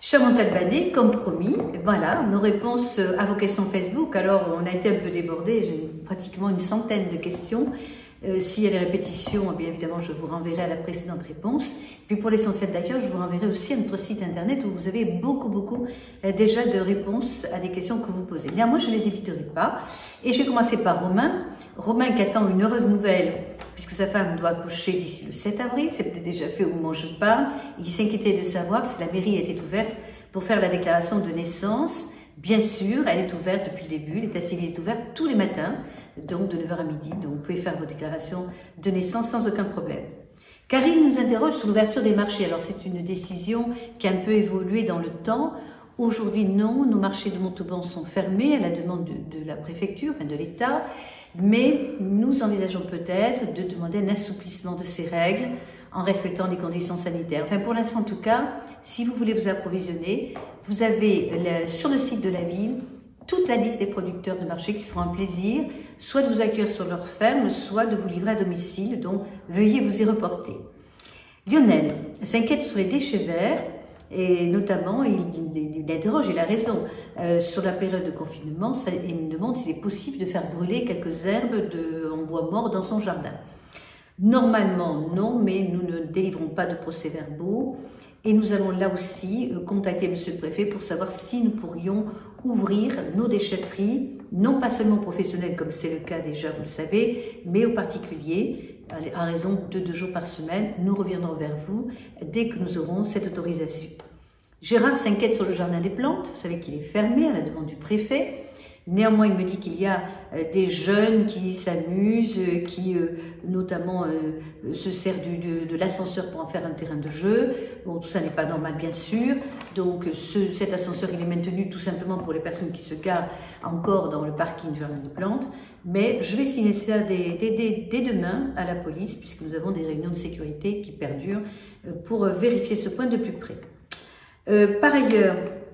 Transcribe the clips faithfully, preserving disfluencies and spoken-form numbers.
Cher Montalbanais, comme promis, voilà nos réponses à vos questions Facebook. Alors, on a été un peu débordé, j'ai pratiquement une centaine de questions. Euh, S'il y a des répétitions, bien évidemment, je vous renverrai à la précédente réponse. Puis pour l'essentiel d'ailleurs, je vous renverrai aussi à notre site internet où vous avez beaucoup, beaucoup euh, déjà de réponses à des questions que vous posez. Néanmoins, je ne les éviterai pas. Et j'ai commencé par Romain. Romain qui attend une heureuse nouvelle, puisque sa femme doit accoucher d'ici le sept avril. C'est peut-être déjà fait au moment où je parle. Et qui s'inquiétait de savoir si la mairie était ouverte pour faire la déclaration de naissance. Bien sûr, elle est ouverte depuis le début. L'état civil est ouvert tous les matins, donc de neuf heures à midi. Donc vous pouvez faire vos déclarations de naissance sans aucun problème. Karine nous interroge sur l'ouverture des marchés. Alors c'est une décision qui a un peu évolué dans le temps. Aujourd'hui, non, nos marchés de Montauban sont fermés à la demande de, de la préfecture, de l'État. Mais nous envisageons peut-être de demander un assouplissement de ces règles en respectant les conditions sanitaires. Enfin, pour l'instant, en tout cas, si vous voulez vous approvisionner, vous avez le, sur le site de la ville toute la liste des producteurs de marché qui se feront un plaisir, soit de vous accueillir sur leur ferme, soit de vous livrer à domicile. Donc, veuillez vous y reporter. Lionel s'inquiète sur les déchets verts et notamment, il, il, il interroge, il a raison, euh, sur la période de confinement, ça, il me demande s'il est possible de faire brûler quelques herbes de, en bois mort dans son jardin. Normalement, non, mais nous ne délivrons pas de procès-verbaux et nous allons là aussi contacter Monsieur le Préfet pour savoir si nous pourrions ouvrir nos déchetteries, non pas seulement professionnelles comme c'est le cas déjà, vous le savez, mais aux particuliers, à raison de deux jours par semaine. Nous reviendrons vers vous dès que nous aurons cette autorisation. Gérard s'inquiète sur le jardin des plantes, vous savez qu'il est fermé à la demande du préfet. Néanmoins, il me dit qu'il y a euh, des jeunes qui s'amusent, euh, qui euh, notamment euh, se servent du, de, de l'ascenseur pour en faire un terrain de jeu. Bon, tout ça n'est pas normal, bien sûr. Donc, ce, cet ascenseur, il est maintenu tout simplement pour les personnes qui se garent encore dans le parking du jardin des plantes. Mais je vais signer ça dès, dès, dès, dès demain à la police, puisque nous avons des réunions de sécurité qui perdurent euh, pour vérifier ce point de plus près. Euh, par ailleurs,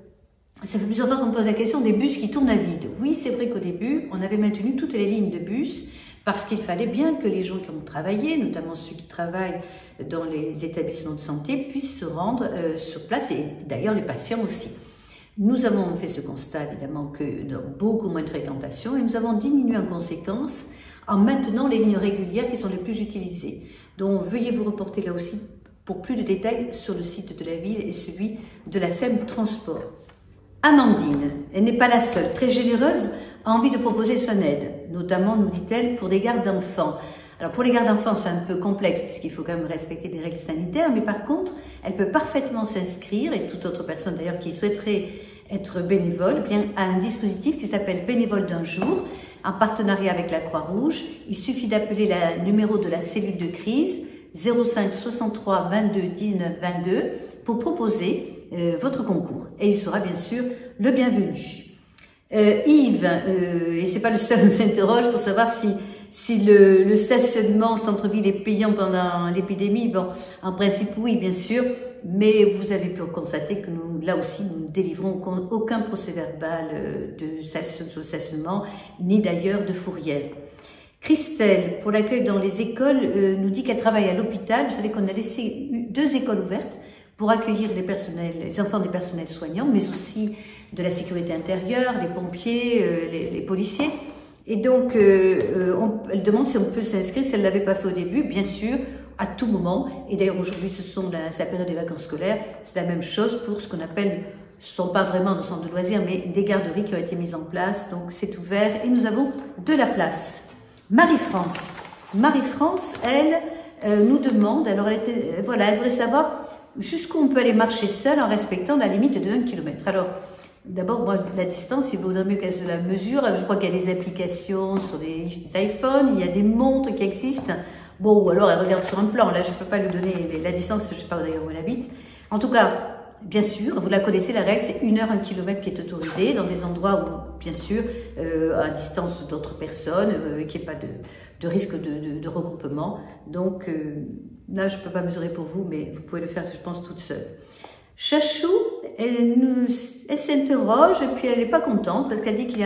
ça fait plusieurs fois qu'on me pose la question des bus qui tournent à vide. Oui, c'est vrai qu'au début, on avait maintenu toutes les lignes de bus parce qu'il fallait bien que les gens qui ont travaillé, notamment ceux qui travaillent dans les établissements de santé, puissent se rendre euh, sur place et d'ailleurs les patients aussi. Nous avons fait ce constat évidemment que dans beaucoup moins de fréquentation et nous avons diminué en conséquence en maintenant les lignes régulières qui sont les plus utilisées. Donc veuillez vous reporter là aussi pour plus de détails sur le site de la ville et celui de la S E M Transport. Amandine, elle n'est pas la seule, très généreuse, a envie de proposer son aide, notamment, nous dit-elle, pour des gardes d'enfants. Alors pour les gardes d'enfants, c'est un peu complexe puisqu'il faut quand même respecter des règles sanitaires, mais par contre, elle peut parfaitement s'inscrire, et toute autre personne d'ailleurs qui souhaiterait être bénévole, bien, à un dispositif qui s'appelle Bénévole d'un jour, en partenariat avec la Croix-Rouge. Il suffit d'appeler le numéro de la cellule de crise zéro cinq soixante-trois vingt-deux dix-neuf vingt-deux pour proposer Euh, votre concours et il sera bien sûr le bienvenu. Euh, Yves, euh, et c'est pas le seul, nous interroge pour savoir si, si le, le stationnement centre-ville est payant pendant l'épidémie. Bon, en principe oui, bien sûr, mais vous avez pu constater que nous, là aussi, nous ne délivrons aucun procès-verbal de stationnement, ni d'ailleurs de fourrière. Christelle, pour l'accueil dans les écoles, euh, nous dit qu'elle travaille à l'hôpital. Vous savez qu'on a laissé deux écoles ouvertes pour accueillir les personnels, les enfants des personnels soignants, mais aussi de la sécurité intérieure, les pompiers, euh, les, les policiers. Et donc, euh, on, elle demande si on peut s'inscrire, si elle ne l'avait pas fait au début, bien sûr, à tout moment. Et d'ailleurs, aujourd'hui, ce sont la, la période des vacances scolaires. C'est la même chose pour ce qu'on appelle, ce ne sont pas vraiment des centres de loisirs, mais des garderies qui ont été mises en place. Donc, c'est ouvert et nous avons de la place. Marie-France. Marie-France, elle, euh, nous demande, alors elle, était, voilà, elle voudrait savoir jusqu'où on peut aller marcher seul en respectant la limite de un kilomètre. Alors, d'abord, moi, la distance, il vaudrait mieux qu'elle se la mesure. Je crois qu'il y a des applications sur les, les iPhones, il y a des montres qui existent. Bon, ou alors elle regarde sur un plan. Là, je ne peux pas lui donner la distance, je ne sais pas d'ailleurs où elle habite. En tout cas, bien sûr, vous la connaissez, la règle, c'est une heure, un kilomètre qui est autorisé dans des endroits où, bien sûr, euh, à distance d'autres personnes, euh, qu'il n'y ait pas de, de risque de, de, de regroupement. Donc, euh, là, je ne peux pas mesurer pour vous, mais vous pouvez le faire, je pense, toute seule. Chachou, elle, nous, elle s'interroge et puis elle n'est pas contente parce qu'elle dit qu'il y a,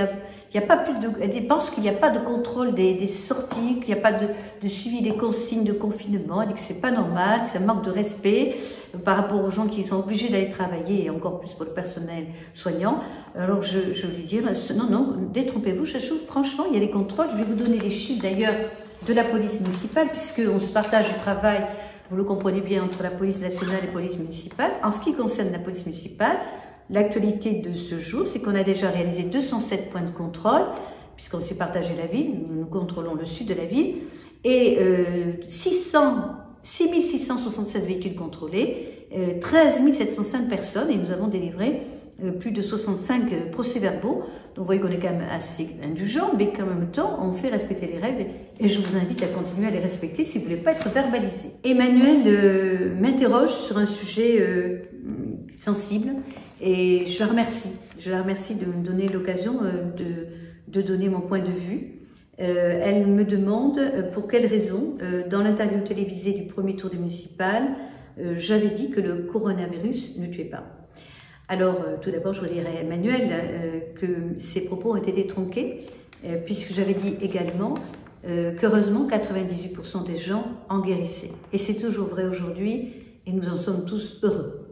il n'y a pas plus de, elle pense qu'il n'y a pas de contrôle des, des sorties, qu'il n'y a pas de, de suivi des consignes de confinement. Elle dit que c'est pas normal, c'est un manque de respect par rapport aux gens qui sont obligés d'aller travailler, et encore plus pour le personnel soignant. Alors je, je lui dis, non, non, détrompez-vous, je trouve, franchement, il y a des contrôles. Je vais vous donner les chiffres d'ailleurs de la police municipale, puisqu'on se partage le travail, vous le comprenez bien, entre la police nationale et la police municipale. En ce qui concerne la police municipale, l'actualité de ce jour, c'est qu'on a déjà réalisé deux cent sept points de contrôle, puisqu'on s'est partagé la ville, nous contrôlons le sud de la ville, et euh, six mille six cent soixante-seize véhicules contrôlés, euh, treize mille sept cent cinq personnes, et nous avons délivré euh, plus de soixante-cinq euh, procès-verbaux. Donc vous voyez qu'on est quand même assez indulgent, mais qu'en même temps, on fait respecter les règles, et je vous invite à continuer à les respecter si vous ne voulez pas être verbalisé. Emmanuel euh, m'interroge sur un sujet euh, sensible, et je la remercie. Je la remercie de me donner l'occasion euh, de, de donner mon point de vue. Euh, elle me demande euh, pour quelle raison, euh, dans l'interview télévisée du premier tour des municipales, euh, j'avais dit que le coronavirus ne tuait pas. Alors, euh, tout d'abord, je voudrais dire à Emmanuel euh, que ces propos ont été tronqués, euh, puisque j'avais dit également euh, qu'heureusement, quatre-vingt-dix-huit pour cent des gens en guérissaient. Et c'est toujours vrai aujourd'hui, et nous en sommes tous heureux.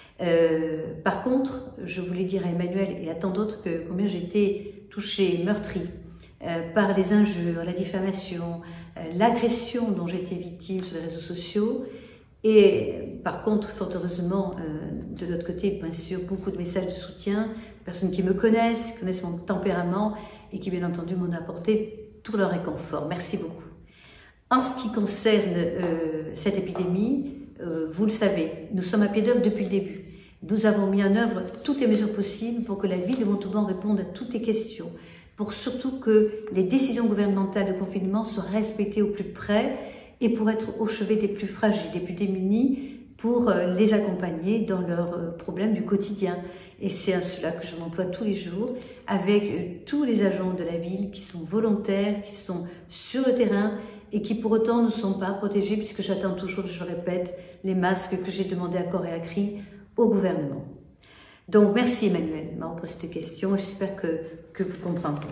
Euh, par contre, je voulais dire à Emmanuel et à tant d'autres que combien j'étais touchée, meurtrie euh, par les injures, la diffamation, euh, l'agression dont j'étais victime sur les réseaux sociaux. Et par contre, fort heureusement, euh, de l'autre côté, bien sûr, beaucoup de messages de soutien, de personnes qui me connaissent, qui connaissent mon tempérament et qui, bien entendu, m'ont apporté tout leur réconfort. Merci beaucoup. En ce qui concerne euh, cette épidémie, euh, vous le savez, nous sommes à pied d'œuvre depuis le début. Nous avons mis en œuvre toutes les mesures possibles pour que la ville de Montauban réponde à toutes les questions, pour surtout que les décisions gouvernementales de confinement soient respectées au plus près et pour être au chevet des plus fragiles, des plus démunis, pour les accompagner dans leurs problèmes du quotidien. Et c'est à cela que je m'emploie tous les jours avec tous les agents de la ville qui sont volontaires, qui sont sur le terrain et qui pour autant ne sont pas protégés puisque j'attends toujours, je le répète, les masques que j'ai demandés à corps et à cri au gouvernement. Donc merci Emmanuel de m'avoir posé cette question, j'espère que, que vous comprendrez.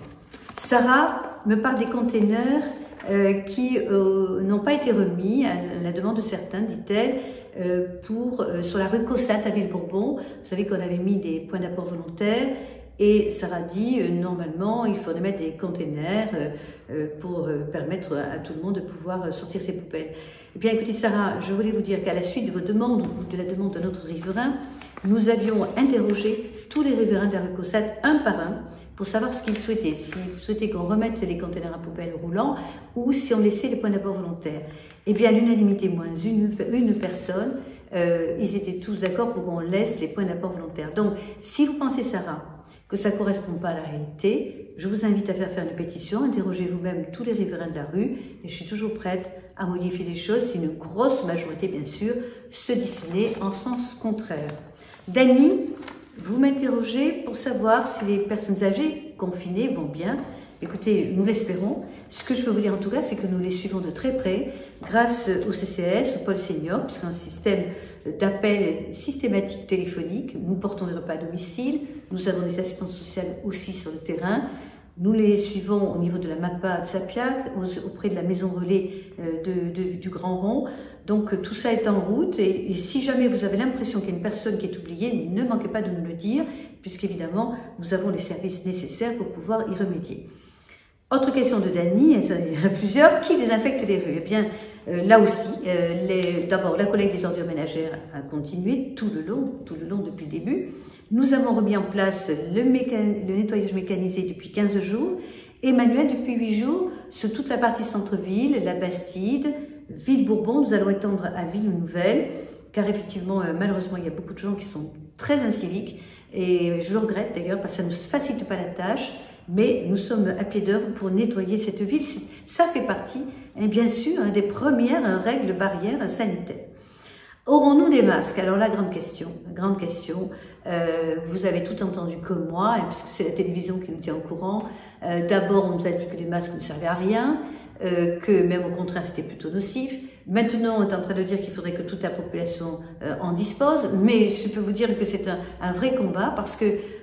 Sarah me parle des containers euh, qui euh, n'ont pas été remis à la demande de certains, dit-elle, euh, pour euh, sur la rue Cossat à Ville-Bourbon. Vous savez qu'on avait mis des points d'apport volontaires et Sarah dit euh, normalement il faudrait mettre des containers euh, euh, pour euh, permettre à, à tout le monde de pouvoir euh, sortir ses poubelles. Eh bien écoutez Sarah, je voulais vous dire qu'à la suite de vos demandes ou de la demande d'un autre riverain, nous avions interrogé tous les riverains de la rue Cossat un par un pour savoir ce qu'ils souhaitaient, s'ils souhaitaient qu'on remette les containers à poubelle roulants ou si on laissait les points d'apport volontaires. Eh bien, à l'unanimité moins une, une personne, euh, ils étaient tous d'accord pour qu'on laisse les points d'apport volontaires. Donc, si vous pensez, Sarah, que ça ne correspond pas à la réalité, je vous invite à faire faire une pétition, interrogez vous-même tous les riverains de la rue, et je suis toujours prête à modifier les choses si une grosse majorité, bien sûr, se dessinait en sens contraire. Dany, vous m'interrogez pour savoir si les personnes âgées confinées vont bien. Écoutez, nous l'espérons. Ce que je peux vous dire en tout cas, c'est que nous les suivons de très près grâce au C C S, au pôle senior, puisqu'un un système d'appel systématique téléphonique. Nous portons les repas à domicile. Nous avons des assistantes sociales aussi sur le terrain. Nous les suivons au niveau de la MAPA de Sapiac, auprès de la maison relais de, de, du Grand Rond. Donc tout ça est en route et, et si jamais vous avez l'impression qu'il y a une personne qui est oubliée, ne manquez pas de nous le dire, puisqu'évidemment nous avons les services nécessaires pour pouvoir y remédier. Autre question de Dany, il y en a plusieurs, qui désinfecte les rues? Eh bien, euh, là aussi, euh, d'abord la collecte des ordures ménagères a continué tout le long, tout le long depuis le début. Nous avons remis en place le, le nettoyage mécanisé depuis quinze jours. Emmanuel, depuis huit jours, sur toute la partie centre-ville, la Bastide, Ville-Bourbon, nous allons étendre à Ville-Nouvelle, car effectivement, euh, malheureusement, il y a beaucoup de gens qui sont très inciviques, et je le regrette d'ailleurs, parce que ça ne nous facilite pas la tâche, mais nous sommes à pied d'œuvre pour nettoyer cette ville. Ça fait partie, hein, bien sûr, hein, des premières hein, règles barrières sanitaires. Aurons-nous des masques? Alors la grande question, la grande question, euh, vous avez tout entendu comme moi, hein, puisque c'est la télévision qui nous tient au courant. Euh, D'abord, on nous a dit que les masques ne servaient à rien, euh, que même au contraire c'était plutôt nocif. Maintenant, on est en train de dire qu'il faudrait que toute la population euh, en dispose, mais je peux vous dire que c'est un, un vrai combat parce que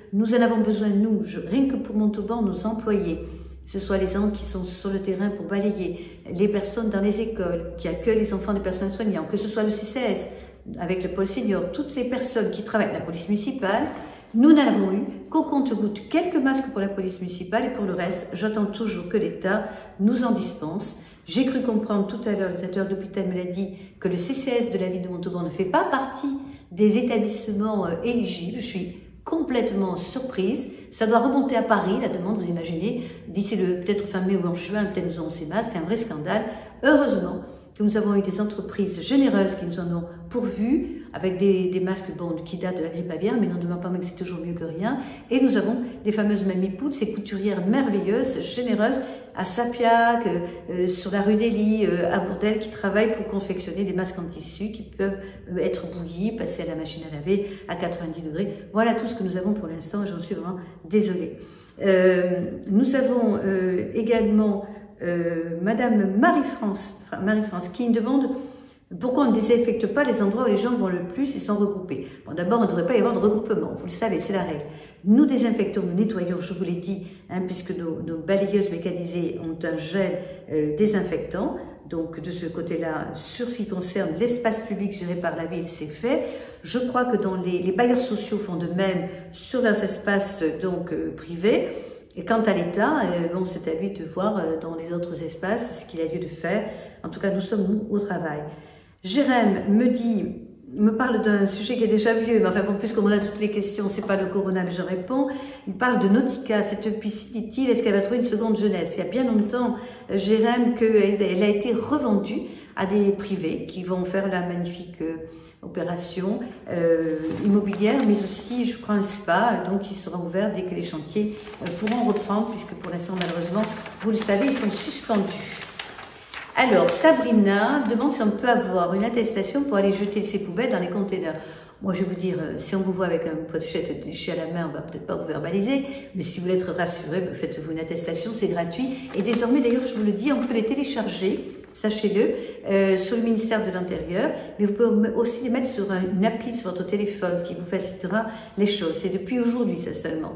nous en avons besoin, nous, je, rien que pour Montauban, nos employés, que ce soit les gens qui sont sur le terrain pour balayer, les personnes dans les écoles, qui accueillent les enfants des personnes soignantes, que ce soit le C C S, avec le pôle senior, toutes les personnes qui travaillent, la police municipale, nous n'avons eu qu'au compte-gouttes quelques masques pour la police municipale et pour le reste, j'attends toujours que l'État nous en dispense. J'ai cru comprendre tout à l'heure, le directeur d'hôpital me l'a dit, que le C C S de la ville de Montauban ne fait pas partie des établissements euh, éligibles. Je suis complètement surprise. Ça doit remonter à Paris, la demande, vous imaginez, d'ici le peut-être fin mai ou en juin, peut-être nous aurons ces masques, c'est un vrai scandale. Heureusement que nous avons eu des entreprises généreuses qui nous en ont pourvu, avec des, des masques bon, qui datent de la grippe aviaire, mais n'en demeure pas moins que c'est toujours mieux que rien. Et nous avons les fameuses Mamie Poudre, ces couturières merveilleuses, généreuses, à Sapiac, euh, sur la rue des Lys, euh, à Bourdelle, qui travaillent pour confectionner des masques en tissu qui peuvent euh, être bouillis, passer à la machine à laver à quatre-vingt-dix degrés. Voilà tout ce que nous avons pour l'instant, et j'en suis vraiment désolée. Euh, nous avons euh, également euh, Madame Marie-France, Marie-France qui me demande pourquoi on ne désinfecte pas les endroits où les gens vont le plus et sont regroupés. Bon, d'abord, il ne devrait pas y avoir de regroupement, vous le savez, c'est la règle. Nous désinfectons, nous nettoyons, je vous l'ai dit, hein, puisque nos, nos balayeuses mécanisées ont un gel euh, désinfectant. Donc, de ce côté-là, sur ce qui concerne l'espace public géré par la ville, c'est fait. Je crois que dans les, les bailleurs sociaux font de même sur leurs espaces donc euh, privés. Et quant à l'État, euh, bon, c'est à lui de voir euh, dans les autres espaces ce qu'il a lieu de faire. En tout cas, nous sommes, nous, au travail. Jérém me dit, me parle d'un sujet qui est déjà vieux, mais enfin bon, puisqu'on a toutes les questions, c'est pas le corona, mais je réponds. Il parle de Nautica, cette piscine, dit-il, est-ce qu'elle va trouver une seconde jeunesse? Il y a bien longtemps, Jérém, qu'elle a été revendue à des privés qui vont faire la magnifique euh, opération euh, immobilière, mais aussi, je crois, un spa, donc il sera ouvert dès que les chantiers euh, pourront reprendre, puisque pour l'instant, malheureusement, vous le savez, ils sont suspendus. Alors, Sabrina demande si on peut avoir une attestation pour aller jeter ses poubelles dans les containers. Moi, je vais vous dire, si on vous voit avec un pochette de déchets à la main, on va peut-être pas vous verbaliser, mais si vous voulez être rassuré, faites-vous une attestation, c'est gratuit. Et désormais, d'ailleurs, je vous le dis, on peut les télécharger, sachez-le, euh, sur le ministère de l'Intérieur, mais vous pouvez aussi les mettre sur un, une appli sur votre téléphone, ce qui vous facilitera les choses. C'est depuis aujourd'hui, ça seulement.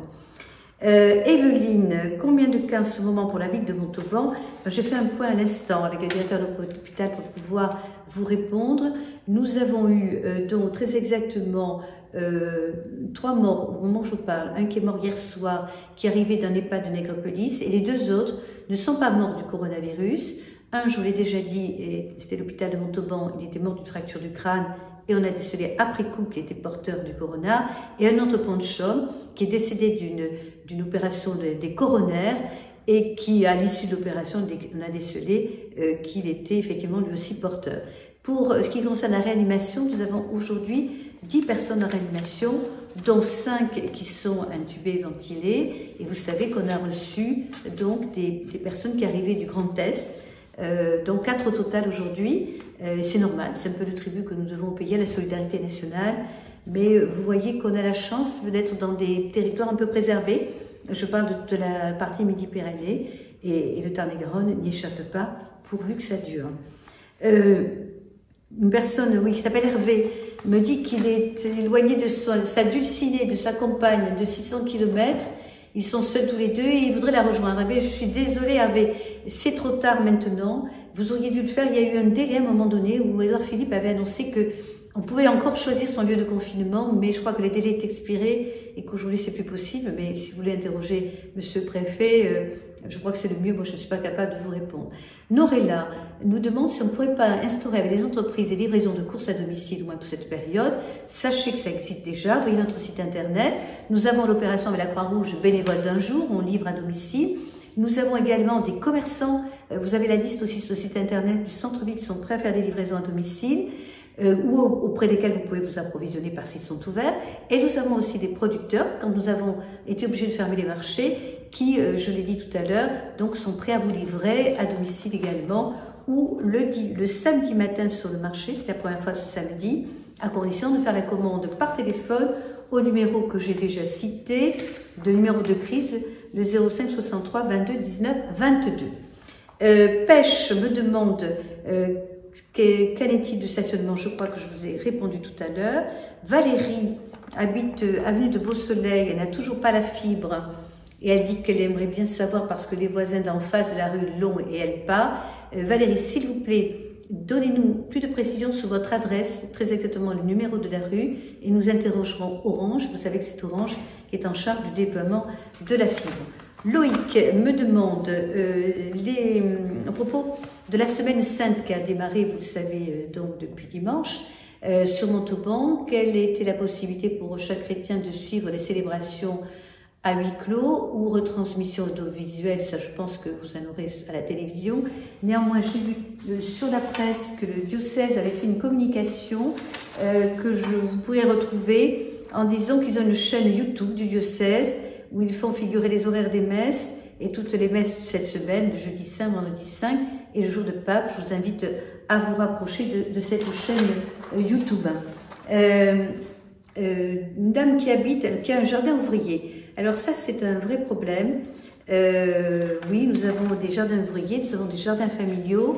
Euh, Evelyne, combien de cas en ce moment pour la ville de Montauban? J'ai fait un point à l'instant avec le directeur de l'hôpital pour pouvoir vous répondre. Nous avons eu euh, donc très exactement euh, trois morts au moment où je parle. Un qui est mort hier soir, qui arrivait d'un EHPAD de Nègrepelisse, et les deux autres ne sont pas morts du coronavirus. Un, je vous l'ai déjà dit, c'était l'hôpital de Montauban, il était mort d'une fracture du crâne, et on a décelé après coup qu'il était porteur du corona, et un autre ponchom qui est décédé d'une d'une opération de, des coronaires et qui, à l'issue de l'opération, on a décelé euh, qu'il était effectivement lui aussi porteur. Pour ce qui concerne la réanimation, nous avons aujourd'hui dix personnes en réanimation, dont cinq qui sont intubées, ventilées, et vous savez qu'on a reçu donc des, des personnes qui arrivaient du Grand Est, euh, donc quatre au total aujourd'hui. Euh, c'est normal, c'est un peu le tribut que nous devons payer à la solidarité nationale, mais vous voyez qu'on a la chance d'être dans des territoires un peu préservés. Je parle de, de la partie Midi-Pyrénées, et, et le Tarn-et-Garonne n'y échappe pas, pourvu que ça dure. Euh, une personne, oui, qui s'appelle Hervé, me dit qu'il est éloigné de sa, sa dulcinée, de sa compagne, de six cents kilomètres. Ils sont seuls tous les deux et il voudrait la rejoindre. Hervé, je suis désolée, Hervé, c'est trop tard maintenant. Vous auriez dû le faire. Il y a eu un délai à un moment donné où Édouard Philippe avait annoncé que on pouvait encore choisir son lieu de confinement, mais je crois que les délais est expiré et qu'aujourd'hui c'est plus possible. Mais si vous voulez interroger Monsieur le Préfet, euh, je crois que c'est le mieux. Moi, je ne suis pas capable de vous répondre. Norella nous demande si on ne pourrait pas instaurer avec les entreprises des livraisons de courses à domicile, au moins pour cette période. Sachez que ça existe déjà. Voyez notre site internet. Nous avons l'opération avec la Croix-Rouge bénévole d'un jour. On livre à domicile. Nous avons également des commerçants. Vous avez la liste aussi sur le site internet du centre-ville qui sont prêts à faire des livraisons à domicile. Euh, ou auprès desquels vous pouvez vous approvisionner parce qu'ils sont ouverts. Et nous avons aussi des producteurs, quand nous avons été obligés de fermer les marchés, qui, euh, je l'ai dit tout à l'heure, donc sont prêts à vous livrer à domicile également, ou le, le samedi matin sur le marché, c'est la première fois ce samedi, à condition de faire la commande par téléphone au numéro que j'ai déjà cité, de numéro de crise, le zéro cinq soixante-trois vingt-deux dix-neuf vingt-deux. Euh, Pêche me demande... Euh, qu'en est-il du stationnement? Je crois que je vous ai répondu tout à l'heure. Valérie habite avenue de Beau-Soleil, elle n'a toujours pas la fibre et elle dit qu'elle aimerait bien savoir parce que les voisins d'en face de la rue l'ont et elle pas. Euh, Valérie, s'il vous plaît, donnez-nous plus de précisions sur votre adresse, très exactement le numéro de la rue, et nous interrogerons Orange. Vous savez que c'est Orange qui est en charge du déploiement de la fibre. Loïc me demande, euh, les, à propos de la semaine sainte qui a démarré, vous le savez, euh, donc depuis dimanche, euh, sur Montauban, quelle était la possibilité pour chaque chrétien de suivre les célébrations à huis clos ou retransmission audiovisuelle? Ça, je pense que vous en aurez à la télévision. Néanmoins, j'ai vu euh, sur la presse que le diocèse avait fait une communication euh, que je, vous pourrez retrouver en disant qu'ils ont une chaîne YouTube du diocèse où ils font figurer les horaires des messes et toutes les messes de cette semaine, le jeudi saint, vendredi saint et le jour de Pâques. Je vous invite à vous rapprocher de, de cette chaîne euh, YouTube. Euh, euh, une dame qui habite, qui a un jardin ouvrier. Alors ça, c'est un vrai problème. Euh, oui, nous avons des jardins ouvriers, nous avons des jardins familiaux.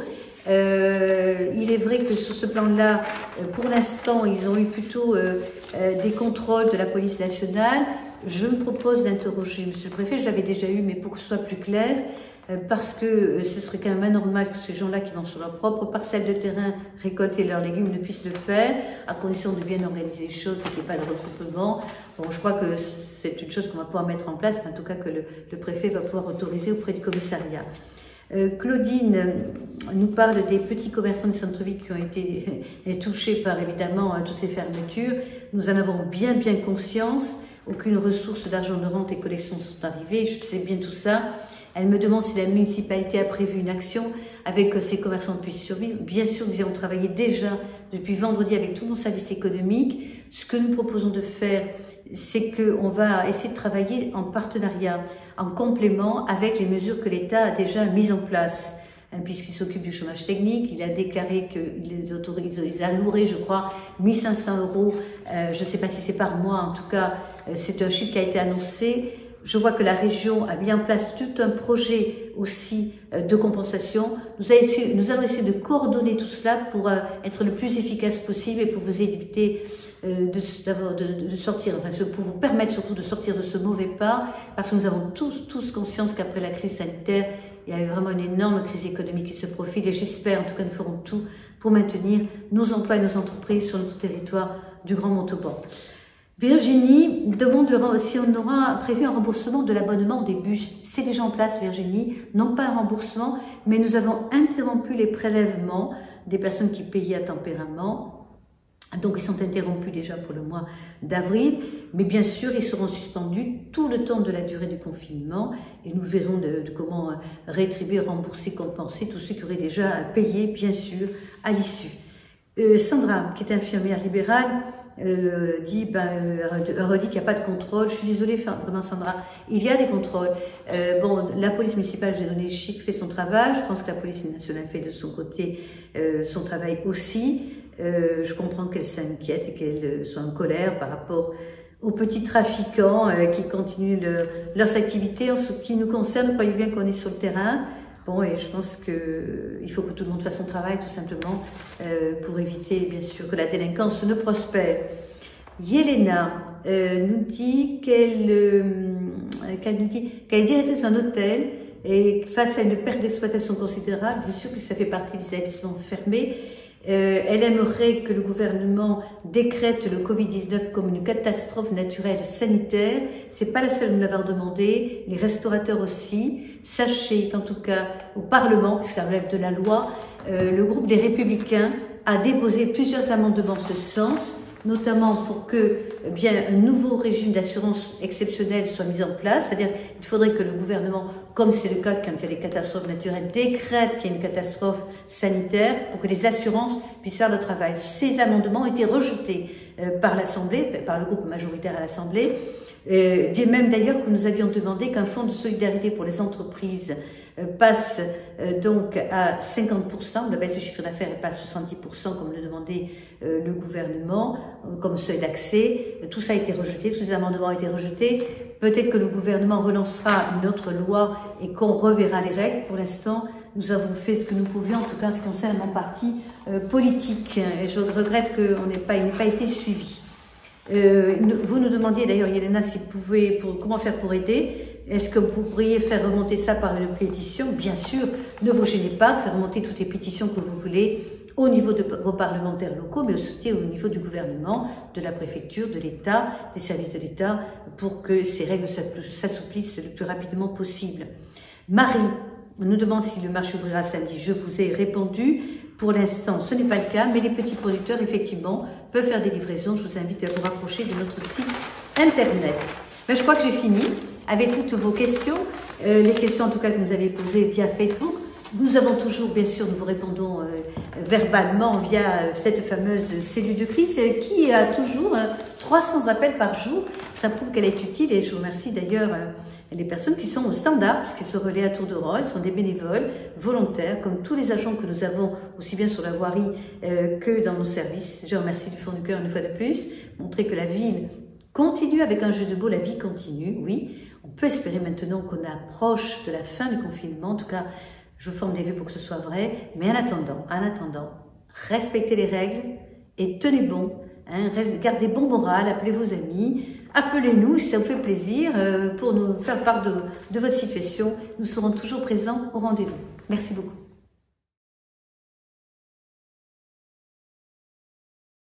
Euh, il est vrai que sur ce plan-là, pour l'instant, ils ont eu plutôt euh, euh, des contrôles de la police nationale. Je me propose d'interroger Monsieur le Préfet, je l'avais déjà eu, mais pour que ce soit plus clair, euh, parce que euh, ce serait quand même anormal que ces gens-là qui vont sur leur propre parcelle de terrain récolter leurs légumes ne puissent le faire, à condition de bien organiser les choses, qu'il n'y ait pas de regroupement. Bon, je crois que c'est une chose qu'on va pouvoir mettre en place, mais en tout cas que le, le préfet va pouvoir autoriser auprès du commissariat. Euh, Claudine nous parle des petits commerçants du centre-ville qui ont été touchés par évidemment toutes ces fermetures. Nous en avons bien bien conscience. Aucune ressource d'argent de rente et collection sont arrivées. Je sais bien tout ça. Elle me demande si la municipalité a prévu une action avec que ces commerçants puissent survivre. Bien sûr, nous avons travaillé déjà depuis vendredi avec tout mon service économique. Ce que nous proposons de faire, c'est qu'on va essayer de travailler en partenariat, en complément avec les mesures que l'État a déjà mises en place. Puisqu'il s'occupe du chômage technique, il a déclaré qu'il les autorise, il a alloué, je crois, mille cinq cents euros. Euh, je ne sais pas si c'est par mois, en tout cas, c'est un chiffre qui a été annoncé. Je vois que la région a mis en place tout un projet aussi de compensation. Nous, essayé, nous allons essayer de coordonner tout cela pour euh, être le plus efficace possible et pour vous éviter euh, de, de, de sortir, enfin, pour vous permettre surtout de sortir de ce mauvais pas, parce que nous avons tous, tous conscience qu'après la crise sanitaire, il y a vraiment une énorme crise économique qui se profile et j'espère, en tout cas, nous ferons tout pour maintenir nos emplois et nos entreprises sur notre territoire du Grand Montauban. Virginie demande si on aura prévu un remboursement de l'abonnement des bus. C'est déjà en place, Virginie, non pas un remboursement, mais nous avons interrompu les prélèvements des personnes qui payaient à tempérament. Donc, ils sont interrompus déjà pour le mois d'avril, mais bien sûr, ils seront suspendus tout le temps de la durée du confinement et nous verrons de, de comment rétribuer, rembourser, compenser tous ceux qui auraient déjà payé, bien sûr, à l'issue. Euh, Sandra, qui est infirmière libérale, euh, dit, ben, euh, redit qu'il n'y a pas de contrôle. Je suis désolée, vraiment, Sandra, il y a des contrôles. Euh, bon, la police municipale, j'ai donné les chiffres, fait son travail. Je pense que la police nationale fait de son côté euh, son travail aussi. Euh, je comprends qu'elle s'inquiète et qu'elle soit en colère par rapport aux petits trafiquants euh, qui continuent le, leurs activités. En ce qui nous concerne, croyez bien qu'on est sur le terrain. Bon, et je pense que il faut que tout le monde fasse son travail, tout simplement, euh, pour éviter, bien sûr, que la délinquance ne prospère. Yelena euh, nous dit qu'elle euh, qu'elle nous dit qu'elle est directrice d'un hôtel et face à une perte d'exploitation considérable, bien sûr que ça fait partie des établissements fermés. Euh, elle aimerait que le gouvernement décrète le Covid dix-neuf comme une catastrophe naturelle sanitaire. C'est pas la seule à nous l'avoir demandé, les restaurateurs aussi. Sachez qu'en tout cas, au Parlement, puisque ça relève de la loi, euh, le groupe des Républicains a déposé plusieurs amendements en ce sens, notamment pour que eh bien un nouveau régime d'assurance exceptionnelle soit mis en place, c'est-à-dire il faudrait que le gouvernement, comme c'est le cas quand il y a des catastrophes naturelles, décrète qu'il y a une catastrophe sanitaire pour que les assurances puissent faire le travail. Ces amendements ont été rejetés euh, par l'Assemblée, par le groupe majoritaire à l'Assemblée, euh, même d'ailleurs que nous avions demandé qu'un fonds de solidarité pour les entreprises euh, passe euh, donc à cinquante pour cent, la baisse du chiffre d'affaires est pas à soixante-dix pour cent comme le demandait euh, le gouvernement, euh, comme seuil d'accès. Tout ça a été rejeté, tous ces amendements ont été rejetés. Peut-être que le gouvernement relancera une autre loi et qu'on reverra les règles. Pour l'instant, nous avons fait ce que nous pouvions, en tout cas en ce qui concerne mon parti euh, politique. Et je regrette qu'on n'ait pas, il n'ait pas été suivi. Euh, vous nous demandiez d'ailleurs, Yelena, si vous pouvez, pour, comment faire pour aider. Est-ce que vous pourriez faire remonter ça par une pétition? Bien sûr, ne vous gênez pas de faire remonter toutes les pétitions que vous voulez au niveau de vos parlementaires locaux, mais aussi au niveau du gouvernement, de la préfecture, de l'État, des services de l'État, pour que ces règles s'assouplissent le plus rapidement possible. Marie nous demande si le marché ouvrira samedi. Je vous ai répondu. Pour l'instant, ce n'est pas le cas, mais les petits producteurs, effectivement, peuvent faire des livraisons. Je vous invite à vous rapprocher de notre site Internet. Mais je crois que j'ai fini avec toutes vos questions, euh, les questions en tout cas que vous avez posées via Facebook. Nous avons toujours, bien sûr, nous vous répondons euh, verbalement via cette fameuse cellule de crise euh, qui a toujours euh, trois cents appels par jour. Ça prouve qu'elle est utile et je vous remercie d'ailleurs euh, les personnes qui sont au standard, puisqu'ils se relaient à tour de rôle, sont des bénévoles, volontaires, comme tous les agents que nous avons, aussi bien sur la voirie euh, que dans nos services. Je remercie du fond du cœur une fois de plus, montrer que la ville continue avec un jeu de mots, la vie continue, oui. On peut espérer maintenant qu'on approche de la fin du confinement, en tout cas, je forme des vœux pour que ce soit vrai, mais en attendant, en attendant, respectez les règles et tenez bon, hein, gardez bon moral, appelez vos amis, appelez-nous si ça vous fait plaisir euh, pour nous faire part de, de votre situation. Nous serons toujours présents au rendez-vous. Merci beaucoup.